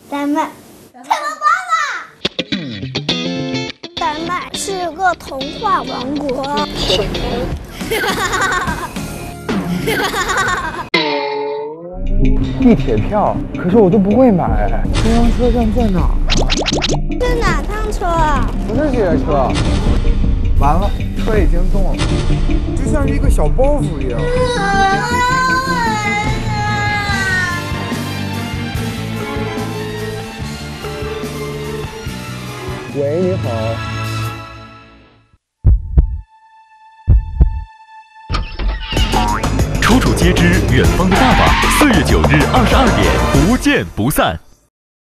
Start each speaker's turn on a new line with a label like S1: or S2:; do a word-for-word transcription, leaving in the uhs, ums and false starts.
S1: 丹麦，猜到爸爸。丹麦是个童话王国。
S2: 地铁票，可是我都不会买。中央车站在哪儿啊？
S1: 是哪趟车啊？
S2: 不是这个车。完了，车已经动了，就像是一个小包袱一样。喂，你好。
S3: 楚楚皆知远方的爸爸，四月九日二十二点不见不散。